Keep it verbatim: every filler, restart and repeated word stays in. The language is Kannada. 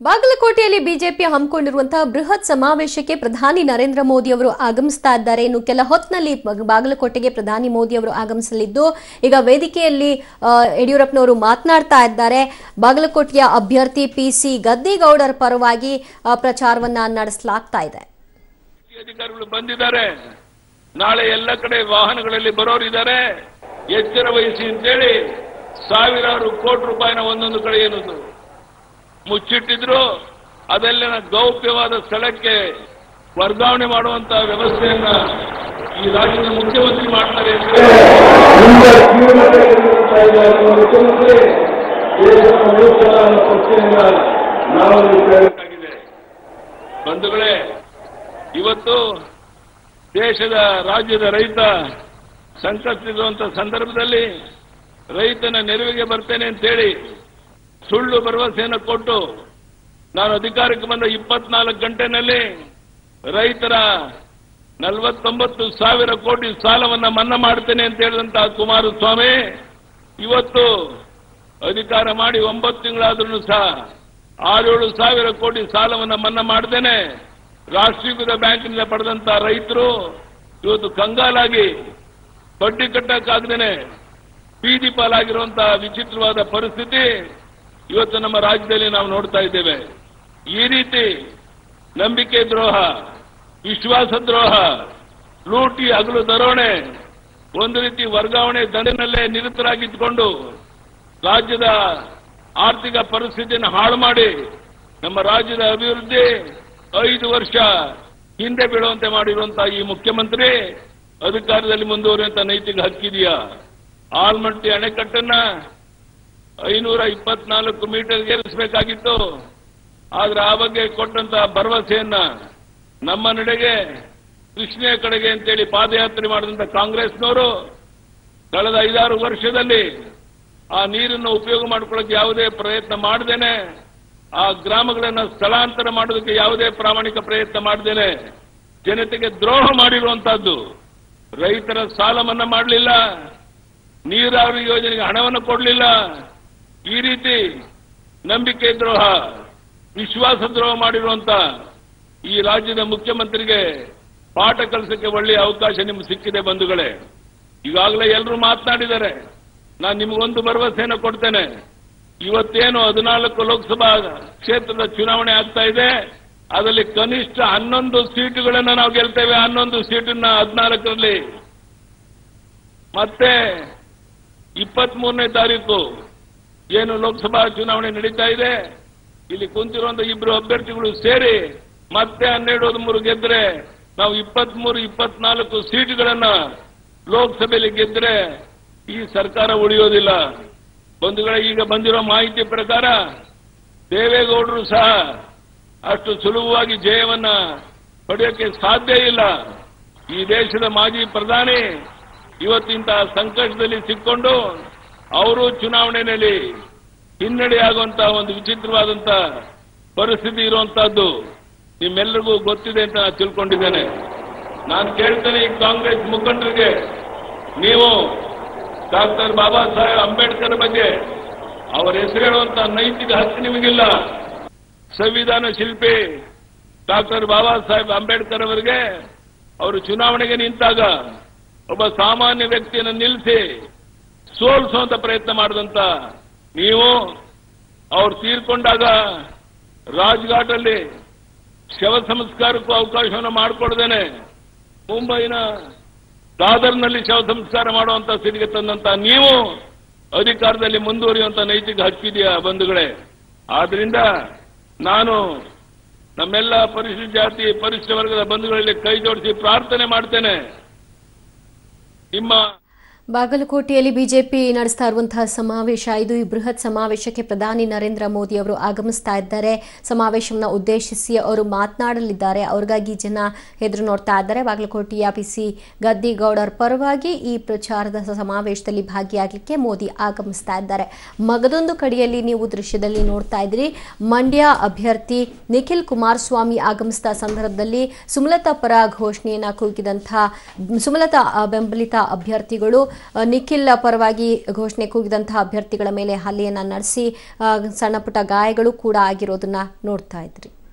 ಬಾಗಲಕೋಟೆಯಲ್ಲಿ ಬಿಜೆಪಿ ಹಮ್ಮಿಕೊಂಡಿರುವಂತಹ ಬೃಹತ್ ಸಮಾವೇಶಕ್ಕೆ ಪ್ರಧಾನಿ ನರೇಂದ್ರ ಮೋದಿ ಅವರು ಆಗಮಿಸ್ತಾ ಇದ್ದಾರೆ. ಇನ್ನು ಕೆಲ ಹೊತ್ತಿನಲ್ಲಿ ಬಾಗಲಕೋಟೆಗೆ ಪ್ರಧಾನಿ ಮೋದಿ ಅವರು ಆಗಮಿಸಲಿದ್ದು ಈಗ ವೇದಿಕೆಯಲ್ಲಿ ಯಡಿಯೂರಪ್ಪನವರು ಮಾತನಾಡ್ತಾ ಇದ್ದಾರೆ. ಬಾಗಲಕೋಟೆಯ ಅಭ್ಯರ್ಥಿ ಪಿಸಿ ಗದ್ದಿಗೌಡರ ಪರವಾಗಿ ಪ್ರಚಾರವನ್ನ ನಡೆಸಲಾಗ್ತಾ ಇದೆ. ಅಧಿಕಾರಿಗಳು ಬಂದಿದ್ದಾರೆ, ನಾಳೆ ಎಲ್ಲ ಕಡೆ ವಾಹನಗಳಲ್ಲಿ ಬರೋರಿದ್ದಾರೆ, ಎಚ್ಚರ ವಹಿಸಿ ಅಂತೇಳಿ ಸಾವಿರಾರು ಕೋಟಿ ರೂಪಾಯಿನ ಒಂದೊಂದು ಕಡೆ ಏನದು ಮುಚ್ಚಿಟ್ಟಿದ್ರು ಅದೆಲ್ಲ ಗೌಪ್ಯವಾದ ಸ್ಥಳಕ್ಕೆ ವರ್ಗಾವಣೆ ಮಾಡುವಂತಹ ವ್ಯವಸ್ಥೆಯನ್ನ ಈ ರಾಜ್ಯದ ಮುಖ್ಯಮಂತ್ರಿ ಮಾಡ್ತಾರೆ ಬಂಧುಗಳೇ. ಇವತ್ತು ದೇಶದ ರಾಜ್ಯದ ರೈತ ಸಂಕಷ್ಟವಿರುವಂತಹ ಸಂದರ್ಭದಲ್ಲಿ ರೈತನ ನೆರವಿಗೆ ಬರ್ತೇನೆ ಅಂತೇಳಿ ಸುಳ್ಳು ಭರವಸೆಯನ್ನು ಕೊಟ್ಟು ನಾನು ಅಧಿಕಾರಕ್ಕೆ ಬಂದ ಇಪ್ಪತ್ನಾಲ್ಕು ಗಂಟೆನಲ್ಲಿ ರೈತರ ನಲವತ್ತೊಂಬತ್ತು ಸಾವಿರ ಕೋಟಿ ಸಾಲವನ್ನ ಮನ್ನಾ ಮಾಡ್ತೇನೆ ಅಂತ ಹೇಳಿದಂತಹ ಕುಮಾರಸ್ವಾಮಿ ಇವತ್ತು ಅಧಿಕಾರ ಮಾಡಿ ಒಂಬತ್ತು ತಿಂಗಳಾದ್ರೂ ಸಹ ಆರೇಳು ಸಾವಿರ ಕೋಟಿ ಸಾಲವನ್ನ ಮನ್ನಾ ಮಾಡ್ತೇನೆ ರಾಷ್ಟ್ರೀಕೃತ ಬ್ಯಾಂಕಿನಿಂದ ಪಡೆದಂತಹ ರೈತರು ಇವತ್ತು ಕಂಗಾಲಾಗಿ ಬಡ್ಡಿ ಕಟ್ಟಕ್ಕಾಗದೇನೆ ಬೀದಿ ಪಾಲಾಗಿರುವಂತಹ ವಿಚಿತ್ರವಾದ ಪರಿಸ್ಥಿತಿ ಇವತ್ತು ನಮ್ಮ ರಾಜ್ಯದಲ್ಲಿ ನಾವು ನೋಡ್ತಾ ಇದ್ದೇವೆ. ಈ ರೀತಿ ನಂಬಿಕೆ ದ್ರೋಹ, ವಿಶ್ವಾಸ ದ್ರೋಹ, ಲೂಟಿ, ಹಗಲು ದರೋಣೆ, ಒಂದು ರೀತಿ ವರ್ಗಾವಣೆ ದಂಧೆನಲ್ಲೇ ನಿರತರಾಗಿದ್ದುಕೊಂಡು ರಾಜ್ಯದ ಆರ್ಥಿಕ ಪರಿಸ್ಥಿತಿಯನ್ನು ಹಾಳು ಮಾಡಿ ನಮ್ಮ ರಾಜ್ಯದ ಅಭಿವೃದ್ಧಿ ಐದು ವರ್ಷ ಹಿಂದೆ ಬೀಳುವಂತೆ ಮಾಡಿರುವಂತಹ ಈ ಮುಖ್ಯಮಂತ್ರಿ ಅಧಿಕಾರದಲ್ಲಿ ಮುಂದುವರಿಯುವಂತಹ ನೈತಿಕ ಹಕ್ಕಿದೆಯಾ? ಆಲ್ಮಟ್ಟಿ ಅಣೆಕಟ್ಟನ್ನ ಐನೂರ ಇಪ್ಪತ್ನಾಲ್ಕು ಮೀಟರ್ ಏರಿಸಬೇಕಾಗಿತ್ತು. ಆದ್ರೆ ಆ ಬಗ್ಗೆ ಕೊಟ್ಟಂತಹ ಭರವಸೆಯನ್ನ ನಮ್ಮ ನಡೆಗೆ ಕೃಷ್ಣೆಯ ಕಡೆಗೆ ಅಂತೇಳಿ ಪಾದಯಾತ್ರೆ ಮಾಡಿದಂತ ಕಾಂಗ್ರೆಸ್ನವರು ಕಳೆದ ಐದಾರು ವರ್ಷದಲ್ಲಿ ಆ ನೀರನ್ನು ಉಪಯೋಗ ಮಾಡಿಕೊಳ್ಳಕ್ಕೆ ಯಾವುದೇ ಪ್ರಯತ್ನ ಮಾಡದೇನೆ, ಆ ಗ್ರಾಮಗಳನ್ನು ಸ್ಥಳಾಂತರ ಮಾಡೋದಕ್ಕೆ ಯಾವುದೇ ಪ್ರಾಮಾಣಿಕ ಪ್ರಯತ್ನ ಮಾಡದೇನೆ ಜನತೆಗೆ ದ್ರೋಹ ಮಾಡಿರುವಂತಹದ್ದು. ರೈತರ ಸಾಲ ಮನ್ನಾ ಮಾಡಲಿಲ್ಲ, ನೀರಾವರಿ ಯೋಜನೆಗೆ ಹಣವನ್ನು ಕೊಡಲಿಲ್ಲ. ಈ ರೀತಿ ನಂಬಿಕೆ ದ್ರೋಹ, ವಿಶ್ವಾಸ ದ್ರೋಹ ಮಾಡಿರುವಂತ ಈ ರಾಜ್ಯದ ಮುಖ್ಯಮಂತ್ರಿಗೆ ಪಾಠ ಕಲಿಸಕ್ಕೆ ಒಳ್ಳೆಯ ಅವಕಾಶ ನಿಮ್ಗೆ ಸಿಕ್ಕಿದೆ ಬಂಧುಗಳೇ. ಈಗಾಗಲೇ ಎಲ್ಲರೂ ಮಾತನಾಡಿದ್ದಾರೆ. ನಾನು ನಿಮಗೊಂದು ಭರವಸೆಯನ್ನು ಕೊಡ್ತೇನೆ. ಇವತ್ತೇನು ಹದಿನಾಲ್ಕು ಲೋಕಸಭಾ ಕ್ಷೇತ್ರದ ಚುನಾವಣೆ ಆಗ್ತಾ ಇದೆ, ಅದರಲ್ಲಿ ಕನಿಷ್ಠ ಹನ್ನೊಂದು ಸೀಟುಗಳನ್ನು ನಾವು ಗೆಲ್ತೇವೆ. ಹನ್ನೊಂದು ಸೀಟನ್ನ ಹದಿನಾಲ್ಕರಲ್ಲಿ ಮತ್ತೆ ಇಪ್ಪತ್ತ್ ಮೂರನೇ ತಾರೀಕು ಏನು ಲೋಕಸಭಾ ಚುನಾವಣೆ ನಡೀತಾ ಇದೆ, ಇಲ್ಲಿ ಕುಂತಿರುವಂತಹ ಇಬ್ಬರು ಅಭ್ಯರ್ಥಿಗಳು ಸೇರಿ ಮತ್ತೆ ಹನ್ನೆರಡು ಹದಿಮೂರು ಗೆದ್ರೆ ನಾವು ಇಪ್ಪತ್ತ್ ಮೂರು ಇಪ್ಪತ್ನಾಲ್ಕು ಸೀಟುಗಳನ್ನ ಲೋಕಸಭೆಯಲ್ಲಿ ಗೆದ್ರೆ ಈ ಸರ್ಕಾರ ಉಳಿಯೋದಿಲ್ಲ. ಬಂಧುಗಳೇ, ಈಗ ಬಂದಿರೋ ಮಾಹಿತಿ ಪ್ರಕಾರ ದೇವೇಗೌಡರು ಸಹ ಅಷ್ಟು ಸುಲಭವಾಗಿ ಜಯವನ್ನ ಪಡೆಯೋಕೆ ಸಾಧ್ಯ ಇಲ್ಲ. ಈ ದೇಶದ ಮಾಜಿ ಪ್ರಧಾನಿ ಇವತ್ತಿಂತಹ ಸಂಕಷ್ಟದಲ್ಲಿ ಸಿಕ್ಕೊಂಡು ಅವರು ಚುನಾವಣೆಯಲ್ಲಿ ಹಿನ್ನಡೆಯಾಗುವಂತಹ ಒಂದು ವಿಚಿತ್ರವಾದಂತಹ ಪರಿಸ್ಥಿತಿ ಇರುವಂತಹದ್ದು ನಿಮ್ಮೆಲ್ಲರಿಗೂ ಗೊತ್ತಿದೆ ಅಂತ ನಾನು ತಿಳ್ಕೊಂಡಿದ್ದೇನೆ. ನಾನು ಕೇಳ್ತೇನೆ ಈ ಕಾಂಗ್ರೆಸ್ ಮುಖಂಡರಿಗೆ, ನೀವು ಡಾಕ್ಟರ್ ಬಾಬಾ ಸಾಹೇಬ್ ಅಂಬೇಡ್ಕರ್ ಬಗ್ಗೆ ಅವರ ಹೆಸರು ಹೇಳುವಂತಹ ನೈತಿಕ ಹಕ್ಕು ನಿಮಗಿಲ್ಲ. ಸಂವಿಧಾನ ಶಿಲ್ಪಿ ಡಾಕ್ಟರ್ ಬಾಬಾ ಸಾಹೇಬ್ ಅಂಬೇಡ್ಕರ್ ಅವರಿಗೆ ಅವರು ಚುನಾವಣೆಗೆ ನಿಂತಾಗ ಒಬ್ಬ ಸಾಮಾನ್ಯ ವ್ಯಕ್ತಿಯನ್ನು ನಿಲ್ಲಿಸಿ ಸೋಲಿಸುವಂತ ಪ್ರಯತ್ನ ಮಾಡಿದಂತ ನೀವು, ಅವ್ರು ತೀರ್ಕೊಂಡಾಗ ರಾಜ್ಘಾಟಲ್ಲಿ ಶವ ಸಂಸ್ಕಾರಕ್ಕೂ ಅವಕಾಶವನ್ನು ಮಾಡಿಕೊಡ್ದೇನೆ ಮುಂಬೈನ ದಾದರ್ನಲ್ಲಿ ಶವ ಸಂಸ್ಕಾರ ಮಾಡುವಂತ ಸ್ಥಿತಿಗೆ ತಂದಂತ ನೀವು ಅಧಿಕಾರದಲ್ಲಿ ಮುಂದುವರಿಯುವಂತ ನೈತಿಕ ಹಕ್ಕಿದೆಯಾ ಬಂಧುಗಳೇ? ಆದ್ರಿಂದ ನಾನು ನಮ್ಮೆಲ್ಲ ಪರಿಶಿಷ್ಟ ಜಾತಿ ಪರಿಶಿಷ್ಟ ವರ್ಗದ ಬಂಧುಗಳಲ್ಲಿ ಕೈ ಜೋಡಿಸಿ ಪ್ರಾರ್ಥನೆ ಮಾಡ್ತೇನೆ. ನಿಮ್ಮ ಬಾಗಲಕೋಟೆಯಲ್ಲಿ ಬಿಜೆಪಿ ನಡೆಸ್ತಾ ಇರುವಂತಹ ಸಮಾವೇಶ ಇದು. ಈ ಬೃಹತ್ ಸಮಾವೇಶಕ್ಕೆ ಪ್ರಧಾನಿ ನರೇಂದ್ರ ಮೋದಿ ಅವರು ಆಗಮಿಸ್ತಾ ಇದ್ದಾರೆ. ಸಮಾವೇಶವನ್ನು ಉದ್ದೇಶಿಸಿ ಅವರು ಮಾತನಾಡಲಿದ್ದಾರೆ. ಅವ್ರಿಗಾಗಿ ಜನ ಎದುರು ನೋಡ್ತಾ ಇದ್ದಾರೆ. ಬಾಗಲಕೋಟೆಯ ಪಿಸಿ ಗದ್ದಿಗೌಡರ ಪರವಾಗಿ ಈ ಪ್ರಚಾರದ ಸಮಾವೇಶದಲ್ಲಿ ಭಾಗಿಯಾಗಲಿಕ್ಕೆ ಮೋದಿ ಆಗಮಿಸ್ತಾ ಇದ್ದಾರೆ. ಮಗದೊಂದು ಕಡೆಯಲ್ಲಿ ನೀವು ದೃಶ್ಯದಲ್ಲಿ ನೋಡ್ತಾ ಇದ್ದೀರಿ, ಮಂಡ್ಯ ಅಭ್ಯರ್ಥಿ ನಿಖಿಲ್ ಕುಮಾರಸ್ವಾಮಿ ಆಗಮಿಸಿದ ಸಂದರ್ಭದಲ್ಲಿ ಸುಮಲತಾ ಪರ ಘೋಷಣೆಯನ್ನ ಕೂಗಿದಂತಹ ಸುಮಲತಾ ಬೆಂಬಲಿತ ಅಭ್ಯರ್ಥಿಗಳು ನಿಖಿಲ್ ಪರವಾಗಿ ಘೋಷಣೆ ಕೂಗಿದಂತಹ ಅಭ್ಯರ್ಥಿಗಳ ಮೇಲೆ ಹಲ್ಲೆಯನ್ನ ನಡೆಸಿ ಸಣ್ಣ ಪುಟ್ಟ ಗಾಯಗಳು ಕೂಡ ಆಗಿರೋದನ್ನ ನೋಡ್ತಾ ಇದ್ರಿ.